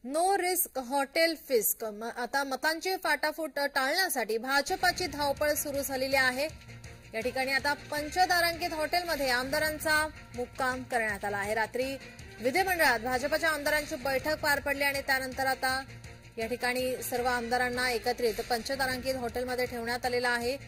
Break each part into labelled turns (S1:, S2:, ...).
S1: No risk hotel फिस्क। आता मतांची फाटाफूट टाळण्यासाठी भाजपाची धावपळ सुरू झालेली आहे। या ठिकाणी आता पंचतारांकित हॉटेलमध्ये आमदारांचा मुक्काम करण्यात आला आहे। रात्री विधिमंडळात भाजपाच्या आमदारांची बैठक पार पडली आणि त्यानंतर आता या ठिकाणी सर्व आमदारांना एकत्रित पंचतारांकित हॉटेलमध्ये ठेवण्यात आलेला आहे।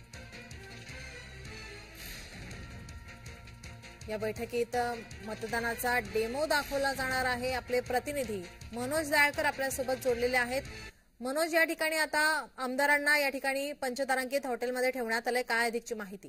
S1: या बैठकीत मतदानाचा डेमो दाखवला जाणार आहे। आपले प्रतिनिधी मनोज दयाळकर आपल्यासोबत जोडलेले आहेत। मनोज, या ठिकाणी आता आमदारांना या ठिकाणी पंचतारांकित हॉटेलमध्ये ठेवण्यात आले, काय अधिकची माहिती?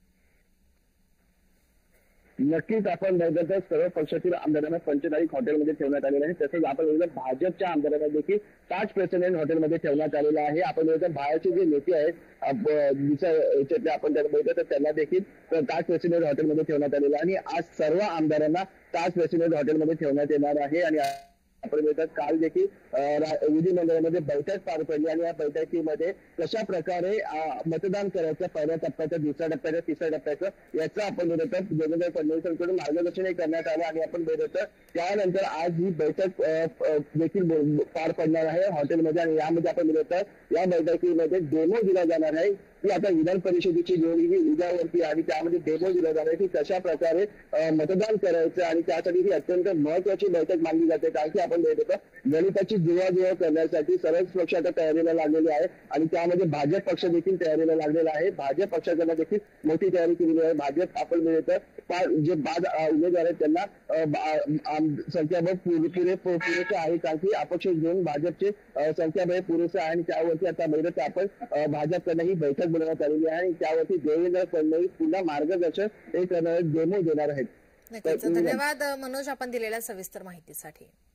S2: नक्कीच आपण बघितलं सर्व पक्षातील आमदारांना पंचतारांकित हॉटेलमध्ये ठेवण्यात आलेलं आहे। तसंच आपण बघितलं भाजपच्या आमदारांना देखील ताज प्रेसिडेंट हॉटेलमध्ये ठेवण्यात आलेलं आहे। आपण बघितलं बाहेरचे जे नेते आहेत आपण त्यांना बघितलं तर त्यांना देखील ताज प्रेसिडेंट हॉटेलमध्ये ठेवण्यात आलेलं आहे आणि आज सर्व आमदारांना ताज प्रेसिडेंट हॉटेलमध्ये ठेवण्यात येणार आहे। आणि आपण बघितलं काल देखील विधिमंडळामध्ये बैठक पार पडली आणि या बैठकीमध्ये कशा प्रकारे मतदान करायचं, पहिल्या टप्प्याचं, दुसऱ्या टप्प्याचं, तिसऱ्या टप्प्याचं याचं आपण बघितलं देवेंद्र फडणवीसांकडून मार्गदर्शनही करण्यात आलं आणि आपण बघितलं त्यानंतर आज ही बैठक देखील पार पडणार आहे हॉटेलमध्ये। आणि यामध्ये आपण बघितलं या बैठकीमध्ये डेमो दिला जाणार आहे की आता विधान परिषदेची निवडणूक ही उद्यावरती आणि त्यामध्ये डेमो दिला जाणार आहे की कशा प्रकारे मतदान करायचं आणि त्यासाठी ही अत्यंत महत्वाची बैठक मानली जाते। कारण की आपण बघितलं गणिताची जुळवाजुळव करण्यासाठी सर्वच पक्ष आता तयारीला लागलेले आहे आणि त्यामध्ये भाजप पक्ष देखील तयारीला लागलेला आहे। भाजप पक्षाकडनं देखील मोठी तयारी केलेली आहे। भाजप आपण बघितलं जे बाद उमेदवार आहेत त्यांना संख्याबळ पुरेसे आहे, कारण की अपक्ष घेऊन भाजपचे संख्याबळ पुरेसे आहे आणि त्यावरती आता बघितलं आपण भाजपकडनं ही बैठक बोलवण्यात आलेली आहे आणि त्यावरती देवेंद्र फडणवीस पुन्हा मार्गदर्शन हे करणारे डेमो देणार आहेत।
S1: धन्यवाद मनोज, आपण दिलेल्या सविस्तर माहितीसाठी।